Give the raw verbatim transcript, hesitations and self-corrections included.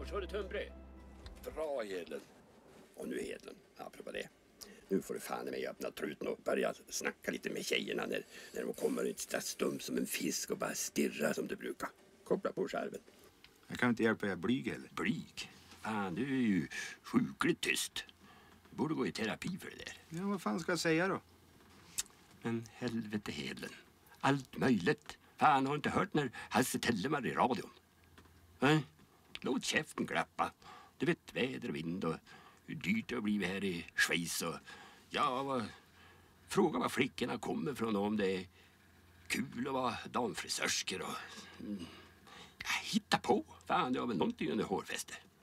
Och så har du tunnbröd. Bra, Hedlund. Och nu, Hedlund, apropå det. Nu får du fan i mig öppna truten och börja snacka lite med tjejerna när, när de kommer ut där stum som en fisk och bara stirra som du brukar. Koppla på skärven. Jag kan inte hjälpa er blyg eller? Blyg? Fan, du är ju sjukligt tyst. Du borde gå i terapi för det där. Ja, vad fan ska jag säga då? Men helvete, Hedlund. Allt möjligt. Fan, har inte hört när Hasse Tellemar i radion? Nej? Låt käften klappa. Du vet, väder och vind och hur dyrt det har blivit här i Schweiz och ja, vad, fråga var flickorna kommer från och om det är kul att vara damfrisörskor och mm, hitta på. Fan, det har väl någonting under hårfäste.